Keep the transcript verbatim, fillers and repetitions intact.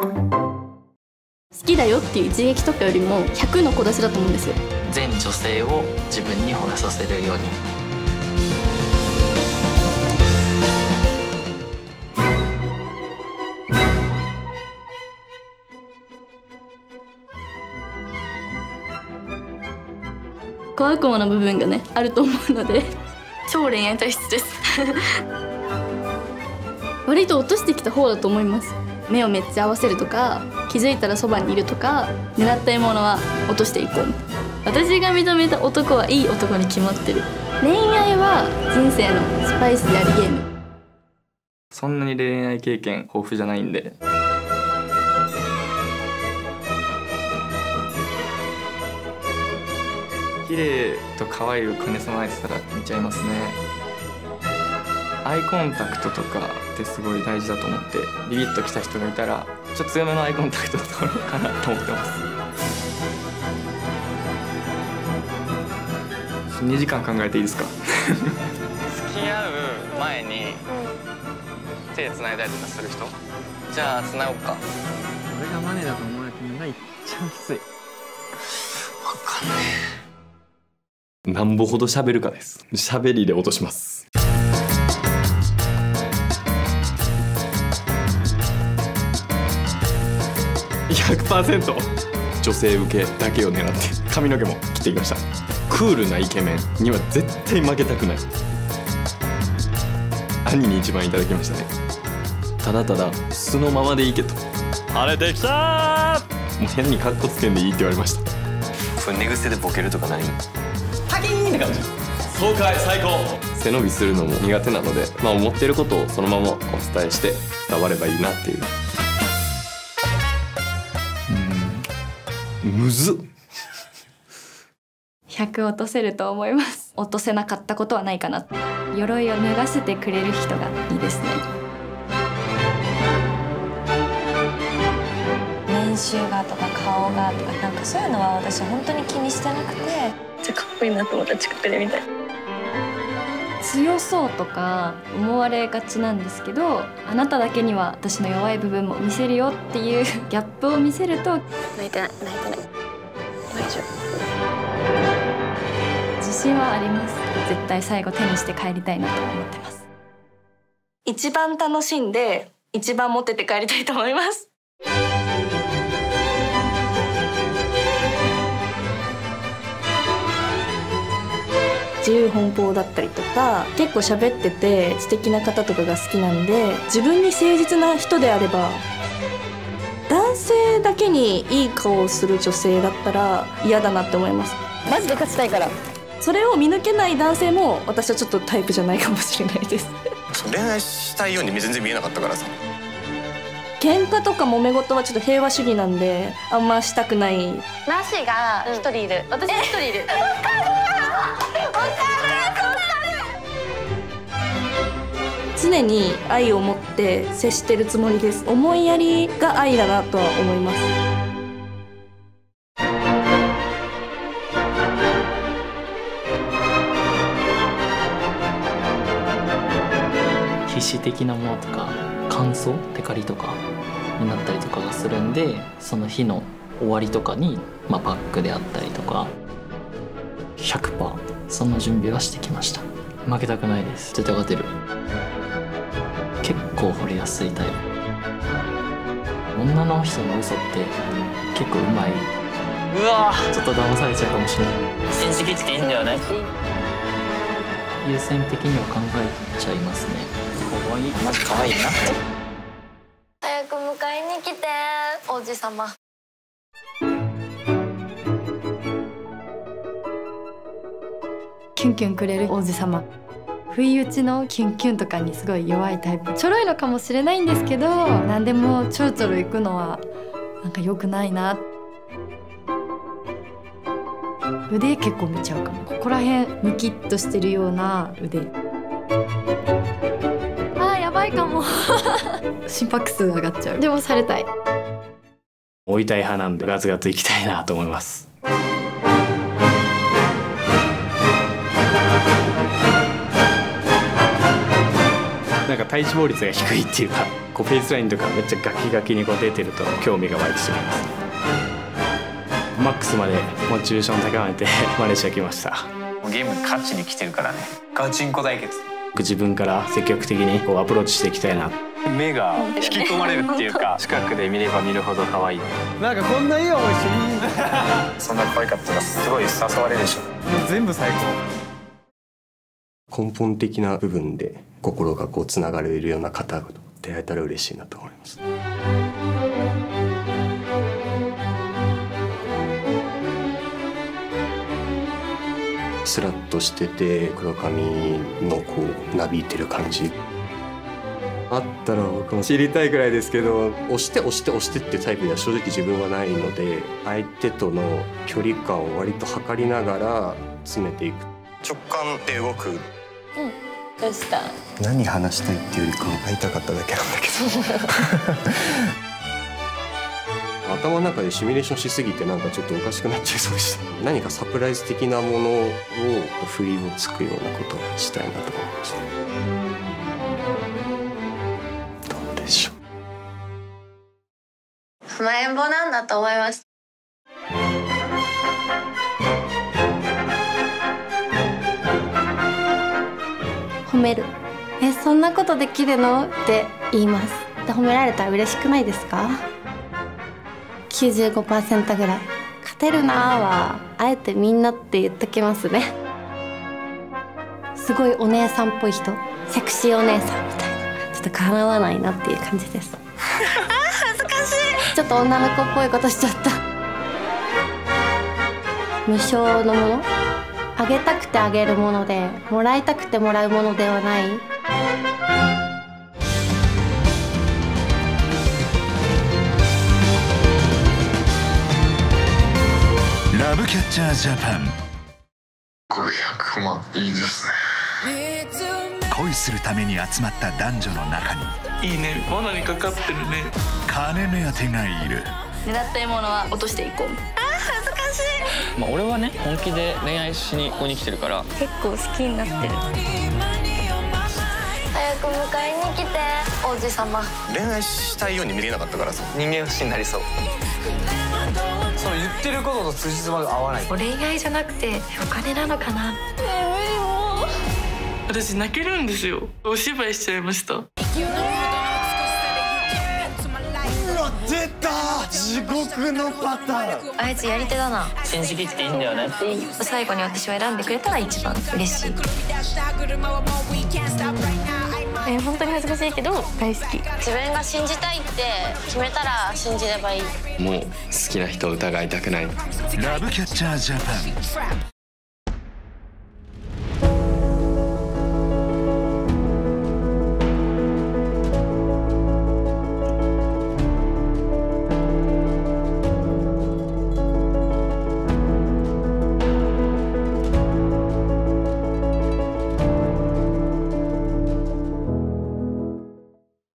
好きだよっていう一撃とかよりもひゃくの小出しだと思うんですよ。 全女性を自分に惚れさせるように。 小悪魔の部分がねあると思うので超恋愛体質です割と落としてきた方だと思います。目をめっちゃ合わせるとか、気づいたらそばにいるとか、狙った獲物は落としていこう。私が認めた男はいい男に決まってる。恋愛は人生のスパイスでありゲーム。 そんなに恋愛経験豊富じゃないんで、綺麗と可愛いを兼ね備えてたら見ちゃいますね。アイコンタクトとかってすごい大事だと思って、ビビッと来た人がいたらちょっと強めのアイコンタクトを取ろうかなと思ってます。にじかん考えていいですか？ 付き合う前に手繋いだりとかする人？じゃあ繋ごうか。 俺がマネだと思われてるのが一番きつい。 わかんねえ。なんぼほど喋るかです。喋りで落とします。ひゃくパーセント 女性受けだけを狙って髪の毛も切っていきました。クールなイケメンには絶対負けたくない。兄に一番いただきましたね。ただただ素のままでいいけと。あれできたー。もう変にカッコつけんでいいって言われました。 これ寝癖でボケるとかない？ パキーンって感じ。爽快最高。背伸びするのも苦手なので、まあ思ってることをそのままお伝えして伝わればいいなっていう。むずっ。 ひゃく落とせると思います。落とせなかったことはないかな。鎧を脱がせてくれる人がいいですね。 年収がとか顔がとか、なんかそういうのは私本当に気にしてなくて、めっちゃかっこいいなと思ったら近くで見たい。 強そうとか思われがちなんですけど、あなただけには私の弱い部分も見せるよっていうギャップを見せると、 泣いてない泣いてない泣いちゃう。 自信はあります。絶対最後手にして帰りたいなと思ってます。一番楽しんで一番モテて帰りたいと思います。自由奔放だったりとか、結構喋ってて素敵な方とかが好きなんで、自分に誠実な人であれば、男性だけにいい顔をする女性だったら嫌だなって思います。マジで勝ちたいから。それを見抜けない男性も私はちょっとタイプじゃないかもしれないです。 恋愛したいように全然見えなかったからさ。 喧嘩とか揉め事はちょっと平和主義なんであんましたくない。 ナーシーが一人いる、うん、私も一人いる。 常に愛を持って接してるつもりです。思いやりが愛だなとは思います。 皮脂的なものとか乾燥テカリとかになったりとかがするんで、その日の終わりとかに、まあ、パックであったりとか ひゃくパーセント その準備はしてきました。負けたくないです。絶対勝てる。結構惚れやすいタイプ。女の人の嘘って結構うまい。うわーちょっと騙されちゃうかもしれない。 信じきっていいんだよね。 優先的には考えちゃいますね。 可愛い、マジ可愛いな。 早く迎えに来て王子様。 キュンキュンくれる王子様。不意打ちのキュンキュンとかにすごい弱いタイプ。ちょろいのかもしれないんですけど、何でもちょろちょろ行くのはなんか良くないな。腕結構見ちゃうかも。ここら辺ムキッとしてるような腕。あーやばいかも。心拍数上がっちゃう。でもされたい。 追いたい派なんでガツガツいきたいなと思います。なんか体脂肪率が低いっていうかこうフェイスラインとかめっちゃガキガキにこう出てると興味が湧いてしまいます。マックスまでモチベーション高めてマレーシア来ました。 ゲーム勝ちに来てるからね。ガチンコ対決。 自分から積極的にこうアプローチしていきたいな。 目が引き込まれるっていうか、近くで見れば見るほど可愛い。 なんかこんないい思いしていいそんな可愛かったらすごい誘われるでしょ。 全部最高。根本的な部分で心がこうつながれるような方と出会えたら嬉しいなと思います。スラッとしてて黒髪のこうなびいてる感じあったら僕も知りたいぐらいですけど、押して押して押してってタイプでは正直自分はないので、相手との距離感を割と測りながら詰めていく。直感で動く。うん、 どうした？ 何話したいっていうよりか会いたかっただけなんだけど頭の中でシミュレーションしすぎてなんかちょっとおかしくなっちゃいそうでした。何かサプライズ的なものを振りをつくようなことをしたいなと思いました。どうでしょう。甘えん坊なんだと思います。 褒める。え、そんなことできるのって言います。で、褒められたら嬉しくないですか？きゅうじゅうごパーセント ぐらい。勝てるなーはあえてみんなって言っときますね。すごいお姉さんっぽい人、セクシーお姉さんみたいな、ちょっとかなわないなっていう感じです。あ、恥ずかしい。ちょっと女の子っぽいことしちゃった。無償のもの、あげたくてあげるもので、もらいたくてもらうものではない。 ラブキャッチャージャパン。 ごひゃくまんいいですね。 恋するために集まった男女の中に、 いいね、罠にかかってるね。 金目当てがいる。 狙った獲物は落としていこう。 あ、恥ずかしい。 まあ俺はね、本気で恋愛しにここに来てるから。 結構好きになってる。早く迎えに来て、王子様。 恋愛したいように見れなかったからさ。 人間不信になりそう。 その言ってることと辻褄が合わない。 恋愛じゃなくてお金なのかな。 私泣けるんですよ。お芝居しちゃいました。うわ、 出た、地獄のパターン。 あいつやり手だな。 信じきっていいんだよね。 最後に私を選んでくれたら一番嬉しい。 え、本当に恥ずかしいけど大好き。 自分が信じたいって決めたら信じればいい。 もう好きな人を疑いたくない。 ラブキャッチャージャパン。